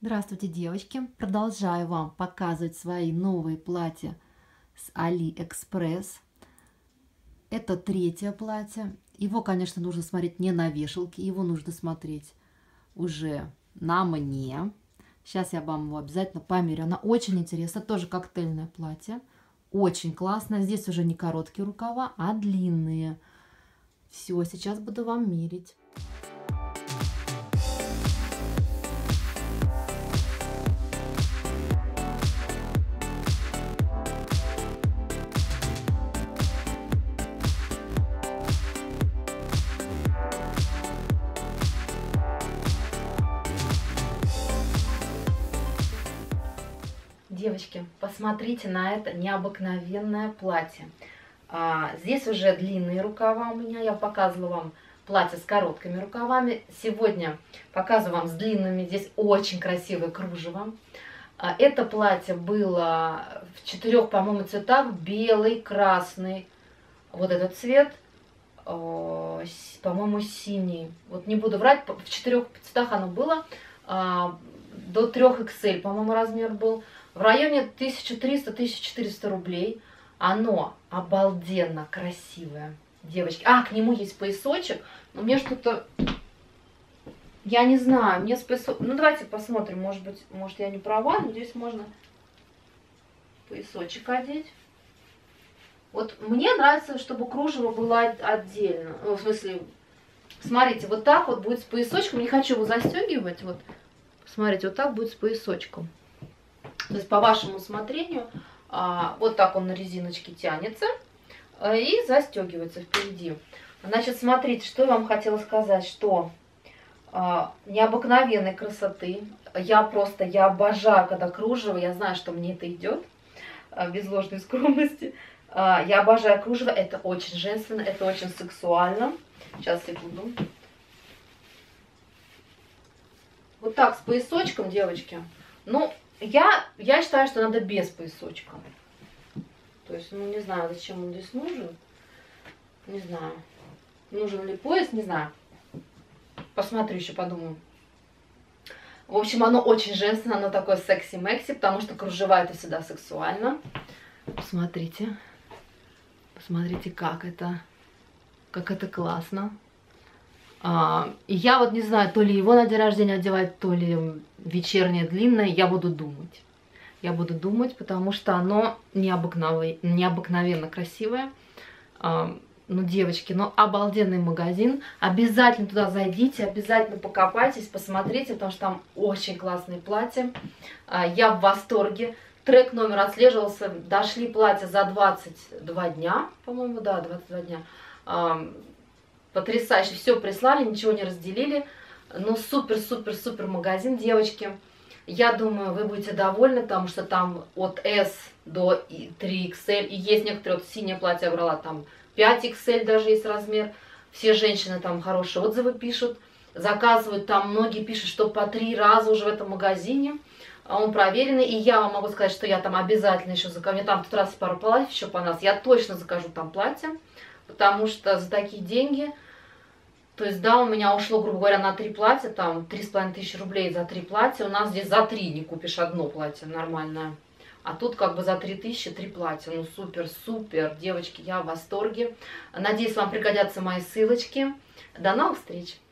Здравствуйте, девочки! Продолжаю вам показывать свои новые платья с AliExpress. Это третье платье. Его, конечно, нужно смотреть не на вешалке, его нужно смотреть уже на мне. Сейчас я вам его обязательно померю. Она очень интересная, тоже коктейльное платье. Очень классно. Здесь уже не короткие рукава, а длинные. Все, сейчас буду вам мерить. Девочки, посмотрите на это необыкновенное платье. Здесь уже длинные рукава у меня. Я показывала вам платье с короткими рукавами. Сегодня показываю вам с длинными. Здесь очень красивое кружево. Это платье было в 4, по-моему, цветах. Белый, красный. Вот этот цвет. По-моему, синий. Вот не буду врать. В 4 цветах оно было. До 3XL, по-моему, размер был. В районе 1300-1400 рублей. Оно обалденно красивое, девочки. К нему есть поясочек. Но мне что-то... Я не знаю, мне с поясочком... Ну, давайте посмотрим. Может я не права, но здесь можно поясочек одеть. Вот мне нравится, чтобы кружево было отдельно. В смысле, смотрите, вот так вот будет с поясочком. Не хочу его застегивать. Вот, смотрите, вот так будет с поясочком. То есть по вашему усмотрению, вот так он на резиночке тянется и застегивается впереди. Значит, смотрите, что я вам хотела сказать, что необыкновенной красоты. Я обожаю, когда кружево, я знаю, что мне это идет, без ложной скромности. Я обожаю кружево, это очень женственно, это очень сексуально. Сейчас, секунду. Вот так с поясочком, девочки. Ну, я считаю, что надо без поясочка. То есть, ну, не знаю, зачем он здесь нужен. Не знаю. Нужен ли пояс, не знаю. Посмотрю еще, подумаю. В общем, оно очень женственное, оно такое секси-мекси, потому что кружева это всегда сексуально. Посмотрите. Посмотрите, как это классно. И я вот не знаю, то ли его на день рождения одевать, то ли вечернее длинное, я буду думать. Я буду думать, потому что оно необыкновенно красивое. Ну, девочки, ну, обалденный магазин. Обязательно туда зайдите, обязательно покопайтесь, посмотрите, потому что там очень классные платья. Я в восторге. Трек номер отслеживался, дошли платья за 22 дня, по-моему, да, 22 дня. Потрясающе, все прислали, ничего не разделили. Ну, супер магазин, девочки. Я думаю, вы будете довольны, потому что там от S до 3XL. И есть некоторые, вот синее платье я брала, там 5XL даже есть размер. Все женщины там хорошие отзывы пишут, заказывают. Там многие пишут, что по 3 раза уже в этом магазине. Он проверенный. И я вам могу сказать, что я там обязательно еще закажу. Мне там тут раз пару платьев еще понравилось. Я точно закажу там платье, потому что за такие деньги... То есть, да, у меня ушло, грубо говоря, на 3 платья, там 3500 рублей за 3 платья. У нас здесь за 3 не купишь одно платье нормальное. А тут как бы за 3000 3 платья. Ну, супер, девочки, я в восторге. Надеюсь, вам пригодятся мои ссылочки. До новых встреч!